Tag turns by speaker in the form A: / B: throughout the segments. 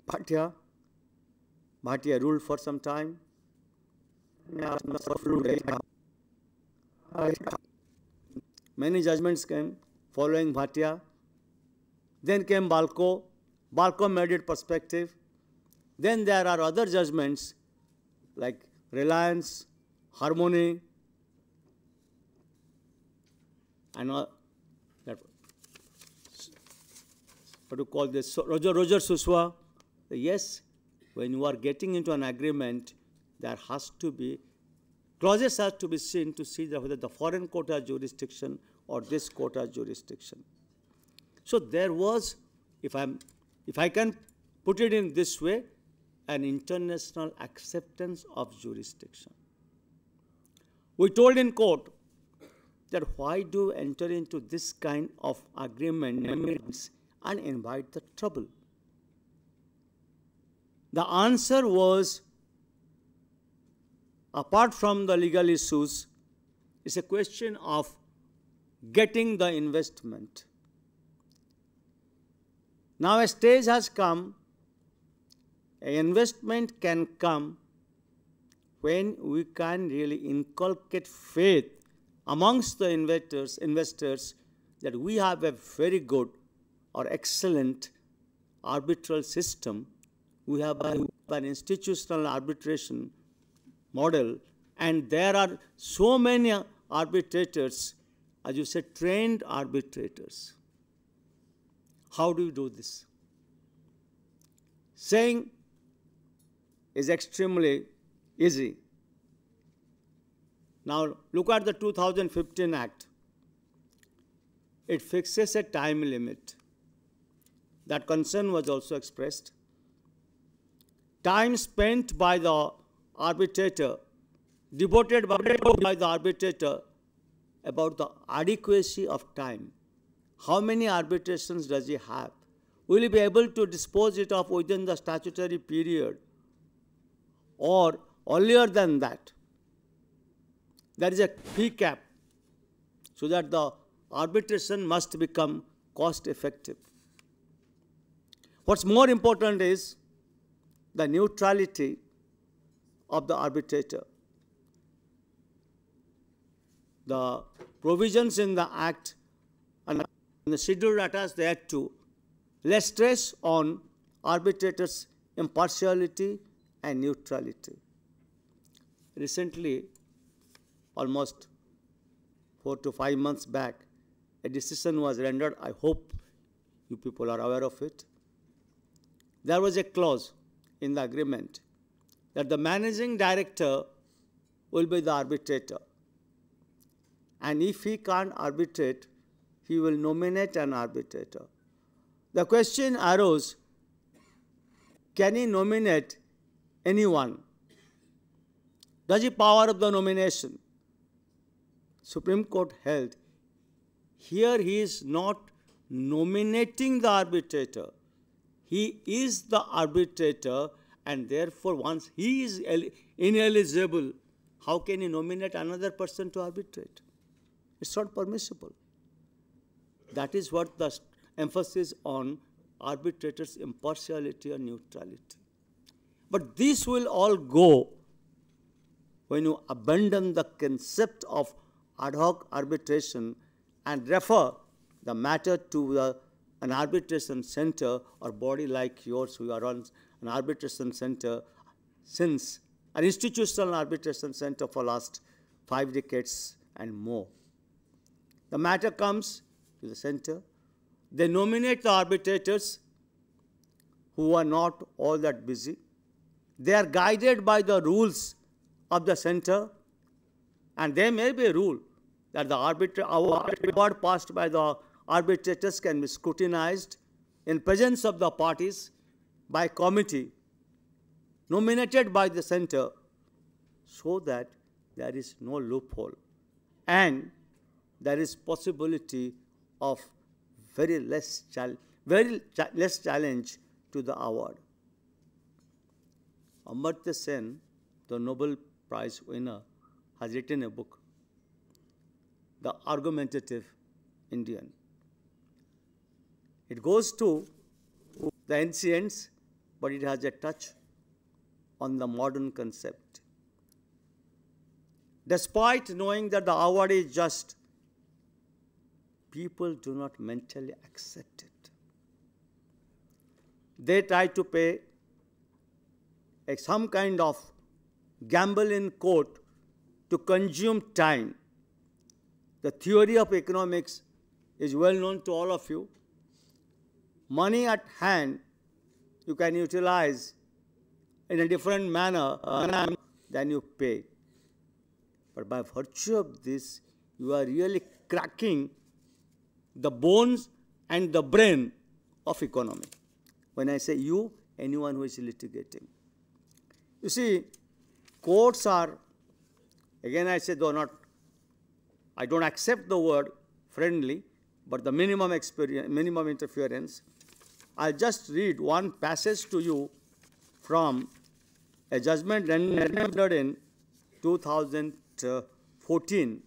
A: Bhatia. Bhatia ruled for some time. Many judgments came following Bhatia. Then came Balko. Balko made it perspective. Then there are other judgments like Reliance, Harmony, and what to call this, Roger Suswa. Yes, when you are getting into an agreement, there has to be, clauses have to be seen to see whether the foreign court has jurisdiction or this court has jurisdiction. So there was, if I can put it in this way, an international acceptance of jurisdiction. We told in court that why do enter into this kind of agreements and invite the trouble? The answer was, apart from the legal issues, it's a question of getting the investment. Now a stage has come, an investment can come when we can really inculcate faith amongst the investors that we have a very good or excellent arbitral system. We have an institutional arbitration model, and there are so many arbitrators, as you said, trained arbitrators. How do you do this? Saying is extremely easy. Now look at the 2015 Act. It fixes a time limit. That concern was also expressed. Time spent by the arbitrator, devoted by the arbitrator about the adequacy of time. How many arbitrations does he have? Will he be able to dispose it of within the statutory period or earlier than that? There is a fee cap so that the arbitration must become cost effective. What's more important is the neutrality of the arbitrator. The provisions in the Act and the schedule attached thereto less stress on arbitrators' impartiality and neutrality. Recently, almost 4 to 5 months back, a decision was rendered. I hope you people are aware of it. There was a clause in the agreement that the managing director will be the arbitrator. And if he can't arbitrate, he will nominate an arbitrator. The question arose, can he nominate anyone? Does he power of the nomination? Supreme Court held, here he is not nominating the arbitrator. He is the arbitrator, and therefore once he is ineligible, how can he nominate another person to arbitrate? It's not permissible. That is what the emphasis on arbitrators' impartiality and neutrality. But this will all go when you abandon the concept of ad hoc arbitration and refer the matter to an arbitration center or body like yours who are on an arbitration center since an institutional arbitration center for last 5 decades and more. The matter comes to the center. They nominate the arbitrators who are not all that busy. They are guided by the rules of the center, and there may be a rule that the award passed by the arbitrators can be scrutinized in presence of the parties by a committee nominated by the center so that there is no loophole and there is possibility of very less challenge to the award. Amartya Sen, the Nobel Prize winner, has written a book, The Argumentative Indian. It goes to the ancients but it has a touch on the modern concept. Despite knowing that the award is just, people do not mentally accept it. They try to pay some kind of gamble in court to consume time. The theory of economics is well known to all of you. Money at hand you can utilize in a different manner than you pay. But by virtue of this, you are really cracking the bones and the brain of economy. When I say you, anyone who is litigating. You see, courts are, again I say, though not, I don't accept the word friendly, but the minimum interference. I'll just read one passage to you from a judgment rendered in 2014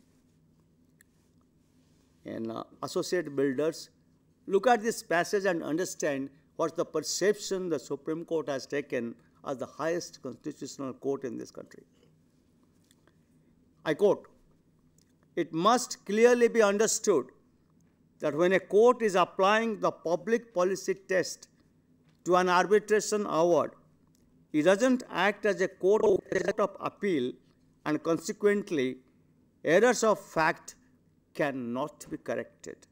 A: in Associate Builders. Look at this passage and understand what's the perception the Supreme Court has taken as the highest constitutional court in this country. I quote, "It must clearly be understood that when a court is applying the public policy test to an arbitration award, it doesn't act as a court of appeal, and consequently, errors of fact cannot be corrected.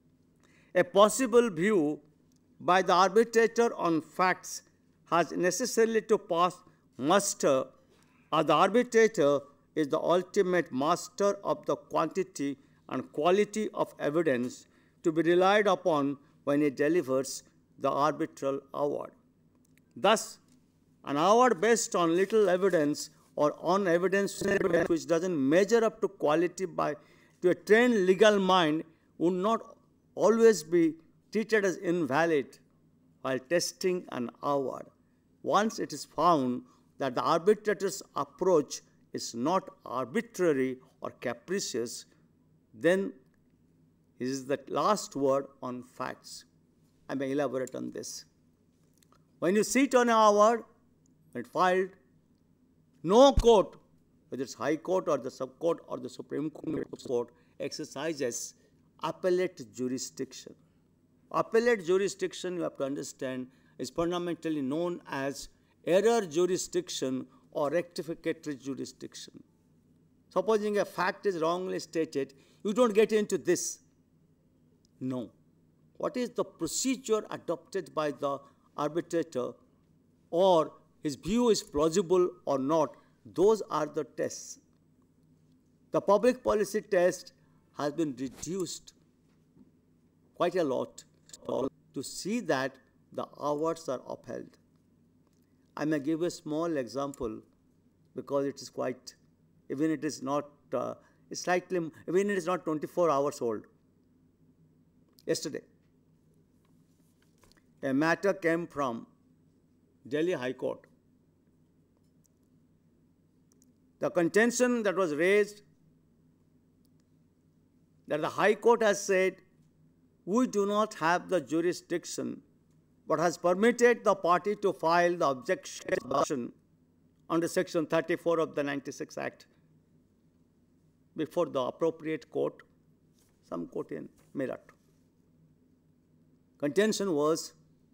A: A possible view by the arbitrator on facts has necessarily to pass muster, as the arbitrator is the ultimate master of the quantity and quality of evidence to be relied upon when he delivers the arbitral award. Thus, an award based on little evidence or on evidence which doesn't measure up to quality to a trained legal mind would not always be treated as invalid while testing an award. Once it is found that the arbitrator's approach is not arbitrary or capricious, then it is the last word on facts." I may elaborate on this. When you sit on an award, when it's filed, no court, whether it's High Court or the Sub-Court or the Supreme Court, exercises appellate jurisdiction. Appellate jurisdiction, you have to understand, is fundamentally known as error jurisdiction or rectificatory jurisdiction. Supposing a fact is wrongly stated, you don't get into this. No. What is the procedure adopted by the arbitrator, or his view is plausible or not? Those are the tests. The public policy test has been reduced quite a lot to see that the awards are upheld. I may give a small example because it is quite, even it is not, even it is not 24 hours old. Yesterday, a matter came from Delhi High Court. The contention that was raised, that the High Court has said, we do not have the jurisdiction, but has permitted the party to file the objection under Section 34 of the 96 Act before the appropriate court, some court in Meerut. Contention was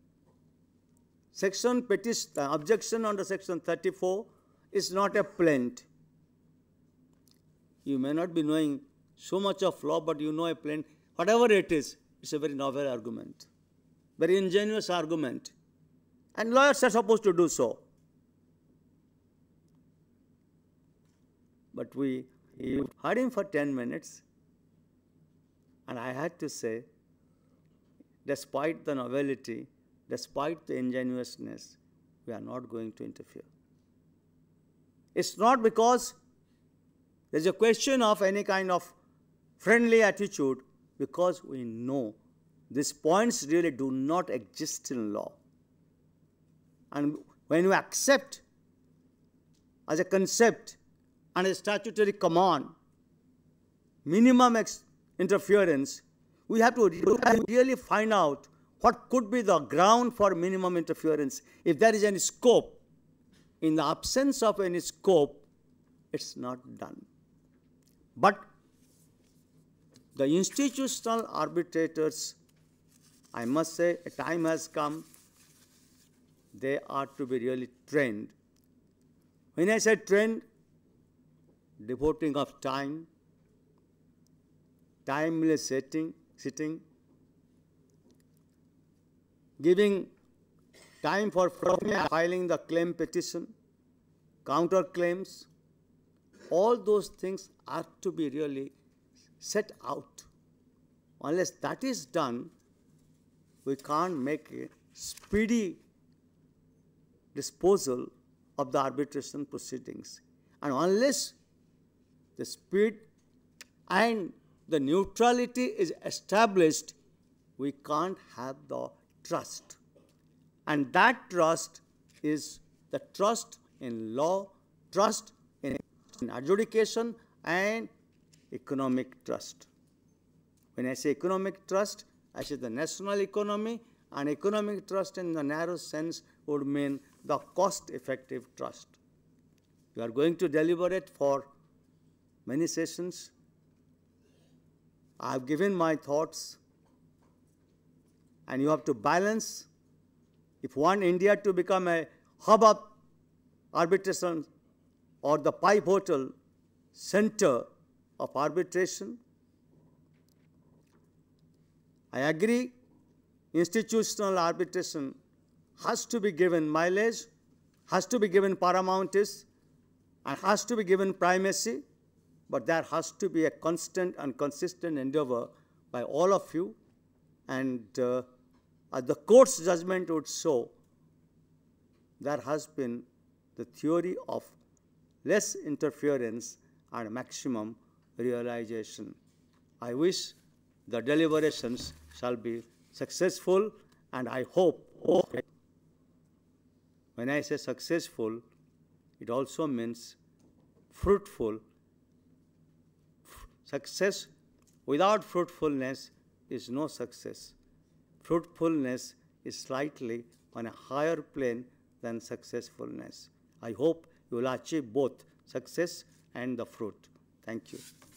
A: objection under Section 34 is not a plaint. You may not be knowing so much of law, but you know a plaint. Whatever it is, it's a very novel argument, very ingenious argument. And lawyers are supposed to do so. But we heard him for 10 minutes, and I had to say, despite the novelty, despite the ingenuousness, we are not going to interfere. It's not because there's a question of any kind of friendly attitude, because we know these points really do not exist in law. And when you accept as a concept and a statutory command minimum interference, we have to really find out what could be the ground for minimum interference. If there is any scope, in the absence of any scope, it's not done. But the institutional arbitrators, I must say, a time has come, they are to be really trained. When I say trained, devoting of time, timely sitting, giving time for filing the claim petition, counter claims, all those things are to be really set out. Unless that is done, we can't make a speedy disposal of the arbitration proceedings. And unless the speed and the neutrality is established, we can't have the trust. And that trust is the trust in law, trust in adjudication, and economic trust. When I say economic trust, I say the national economy, and economic trust in the narrow sense would mean the cost-effective trust. You are going to deliberate for many sessions. I have given my thoughts, and you have to balance. If you want India to become a hub of arbitration or the pivotal center of arbitration, I agree institutional arbitration has to be given mileage, has to be given paramountness, and has to be given primacy, but there has to be a constant and consistent endeavor by all of you, and as the court's judgment would show, there has been the theory of less interference and maximum realization. I wish the deliberations shall be successful, and I hope, when I say successful, it also means fruitful. Success without fruitfulness is no success. Fruitfulness is slightly on a higher plane than successfulness. I hope you will achieve both success and the fruit. Thank you.